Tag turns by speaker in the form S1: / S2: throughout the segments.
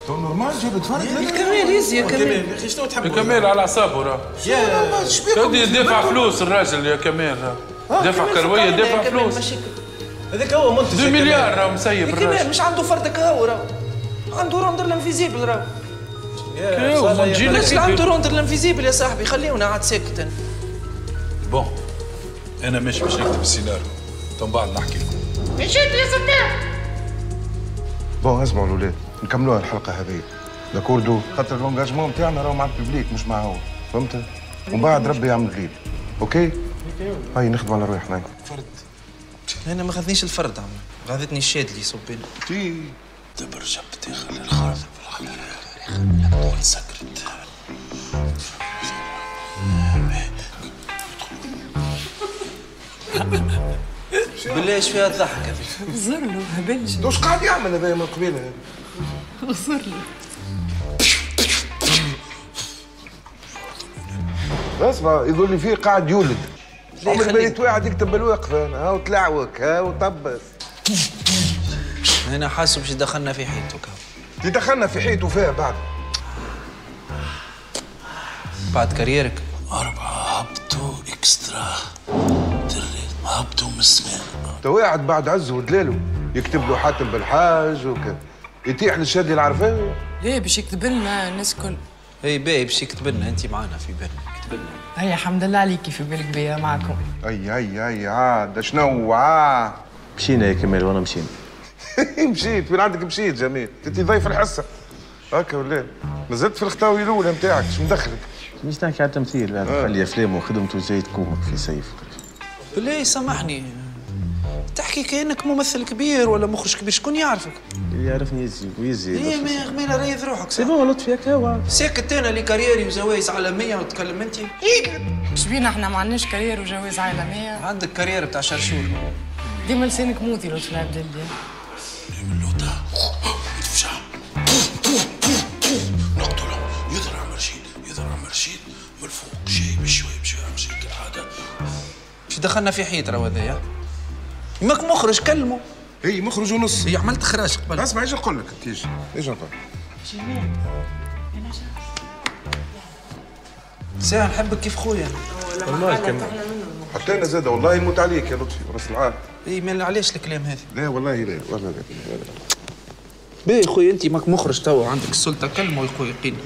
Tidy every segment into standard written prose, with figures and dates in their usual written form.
S1: تو نورمال جاب تفرج.
S2: كمال يزي يا كمال
S3: يا اخي شنو تحب؟
S2: كمال على اعصابه راه. يا دافع فلوس الراجل يا كمال. دافع كرويه دافع فلوس.
S3: هذاك هو منتج
S2: 2 مليار راه مسيب الراجل.
S4: كمال مش عنده فردك هاو راه. عنده روندر الانفيزيبل راه. علاش عنده روندر الانفيزيبل يا صاحبي؟ خليونا عاد ساكت انا.
S1: بون انا ماشي باش نكتب السيناريو، تو من بعد نحكي لكم.
S5: مشيت يا ستار.
S6: بون اسمعوا الاولاد نكملوها الحلقه هذه لاكوردو، خاطر لونجاجمون نتاعنا راهو مع الببليك مش مع هو، فهمت؟ ومن بعد ربي يعمل الليل. اوكي؟ هاي نخدموا على رواحنا.
S1: فرد
S4: انا ما خذنيش الفرد عمي، غاضتني الشادلي صبين.
S1: تي
S7: دبر جبتي خلي الخرز في الحلقة سكرت.
S4: بالله ايش فيها الضحك هذيك؟
S5: غزر له هبلش.
S6: واش قاعد يعمل هذا من قبيله هذا؟
S5: غزر له.
S6: اسمع يظل فيه قاعد يولد. عمري بيت واحد يكتب بالوقف انا هاو تلعوك هاو طبس.
S4: انا حاسه باش يدخلنا في حيطك.
S6: يدخلنا في حيط وفيها
S4: بعد كاريرك
S7: 4 هبطوا اكسترا هبطوا من السماء.
S6: تو واحد بعد عزه ودلاله يكتب له حاتم بالحاج وكذا يتيح للشادي العرفاوي.
S5: ليه باش يكتب لنا الناس الكل؟
S4: اي باهي باش يكتب لنا انت معنا في بالنا يكتب لنا.
S5: هيا الحمد لله عليكي في بالك بيا معكم.
S6: اي عاد شنو
S8: مشينا يا كمال وانا مشينا.
S6: مشيت من عندك مشيت جميل انت ضيف الحصه هكا ولا نزلت في الخطاوي الاولى نتاعك شو مدخلك؟
S8: مش نحكي على التمثيل هذا خلي افلامه وخدمته زي تكون في سيف.
S4: بالله سامحني تحكي كانك ممثل كبير ولا مخرج كبير شكون يعرفك؟
S8: اللي يعرفني يزي ويزي.
S4: ايه ما غميله ريض روحك
S8: سي بون لطفي هكا هو
S4: ساكت انا اللي كاريري وجوائز عالميه وتكلم انت.
S5: ايش بينا احنا ما عندناش كارير وجواز عالميه؟
S4: عندك كارير بتاع شرشور.
S5: ديما لسانك موتي لطفي عبد الله.
S7: من لوطا يتفشع نقتله يضرع مرشيد من الفوق شيء بشوي بشوي كالعاده.
S4: شو دخلنا في حيط راه هذايا؟ ماك مخرج كلمه.
S6: هي مخرج ونص.
S4: هي عملت خراج قبل.
S6: اسمع ايش نقول لك تيجي ايش نقول؟
S4: ساعة نحبك كيف خويا.
S8: والله كمل.
S6: حتى انا زاد والله نموت عليك يا لطفي راس العال.
S4: اي ما علاش الكلام هذا؟
S6: لا والله لا والله لا.
S4: باهي خويا انت ماك مخرج توا عندك السلطه كلمه يا خويا قيل.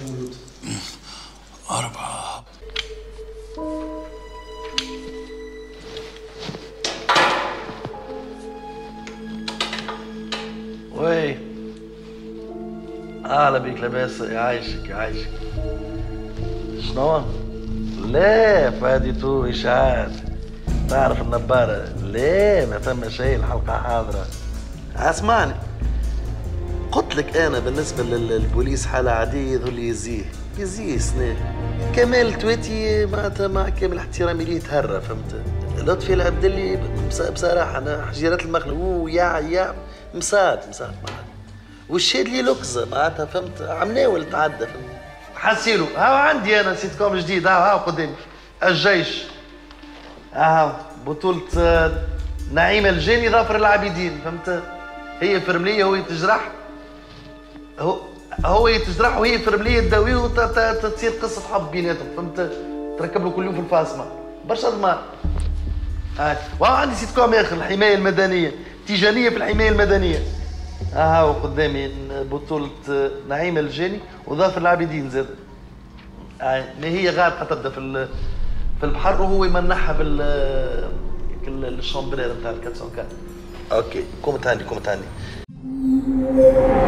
S7: 4
S9: وي اهلا بيك لاباس يعيشك شنو؟ لا فاديتو اشاعات تعرف النبارة لا ما ثم شيء الحلقة حاضرة. اسمعني قلت لك انا بالنسبة للبوليس حالة عادية يظل يزيه سنة كمال تويتي معناتها مع كامل احترامي ليه يتهرى فهمت؟ لطفي العبد اللي بصراحة انا حجيرات المخلوق يا مساعد معاه والشيء اللي لقزة معناتها فهمت عم تعدى فهمت حسيلو هاو عندي انا سيت كوم جديد هاو قدامي الجيش هاو بطولة نعيم الجاني ظافر العابدين فهمت هي فرملية هو يتجرح هو يتجرح وهي فرملية تداويه وتصير قصة حب بيناتهم فهمت تركب له كل يوم في الفاسمة برشا ضمان وهاو عندي سيت كوم اخر الحماية المدنية تيجانية في الحماية المدنية هاو قدامي بطولة نعيم الجاني وظافر العابدين زاد ما هي غارقة تبدا في البحر وهو يمنحها الشامبرير نتاع ال 404 اوكي كوم تاني